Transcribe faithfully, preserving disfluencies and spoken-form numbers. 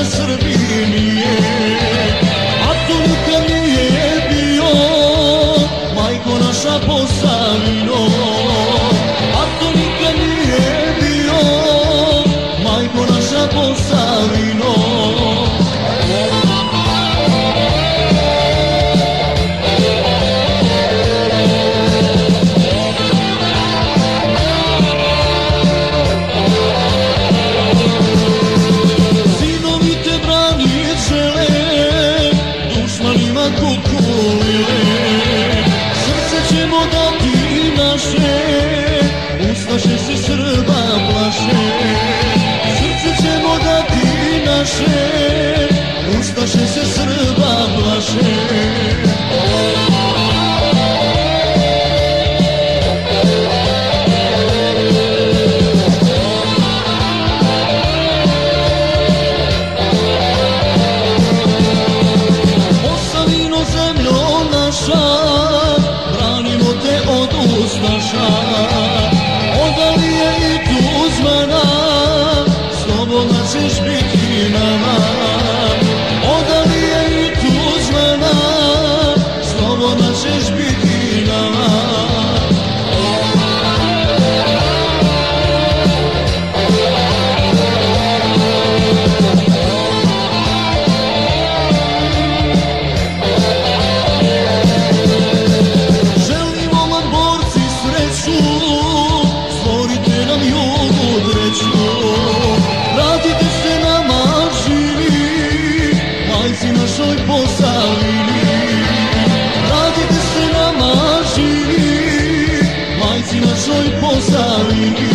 na Srbiji nije, a to nikad nije bio, majko naša Posavino. A to nikad nije bio, majko naša Posavino. Srce ćemo dati naše, ustaše se Srba plaše. Srce ćemo dati naše, ustaše se Srba plaše. Branimo te od ustaša, Odalije i Tuzmana, slobodna ćeš biti nama. Odalije i Tuzmana, slobodna ćeš biti nama. Vratite se nama živi, majci našoj Posavini. Vratite se nama živi, majci našoj Posavini.